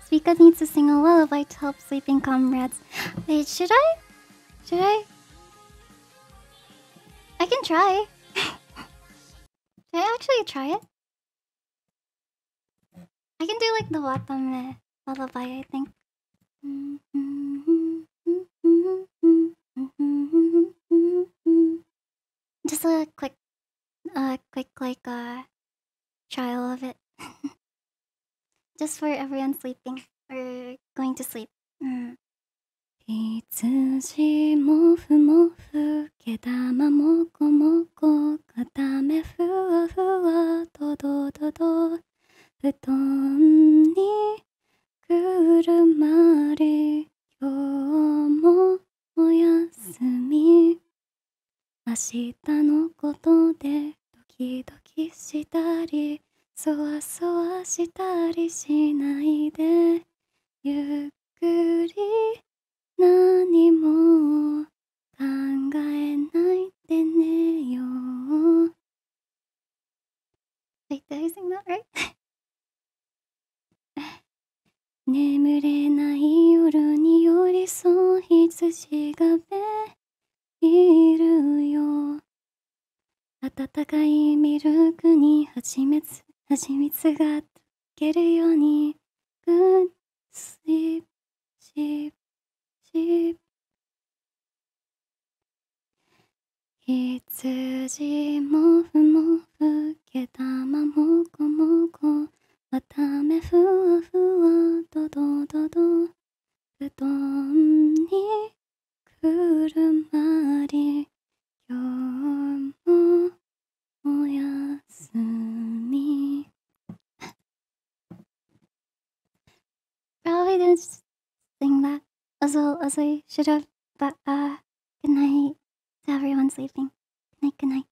Vika needs to sing a lullaby to help sleeping comrades. Wait, should I? Should I? I can try. Should I actually try it? I can do like the Watame lullaby, I think. Just a quick like trial of it. Just for everyone sleeping or going to sleep. 羊もふもふ毛玉もこもこ片目ふわふわドドドド布団にくるまり今日もおやすみ明日のことでドキドキしたりそわそわしたりしないでゆっくり何も考えないでねよ Wait, did I sing that right? 眠れない夜に寄り添う羊がいるよ温かいミルクに蜂蜜が溶けるように Good sleep, sleep, sleep 羊もふもふ毛玉もこもこ綿目ふわふわドドドド布団にくるまり今日もおやすみ Probably didn't sing that as well as I should have, but good night to everyone sleeping. Good night, good night.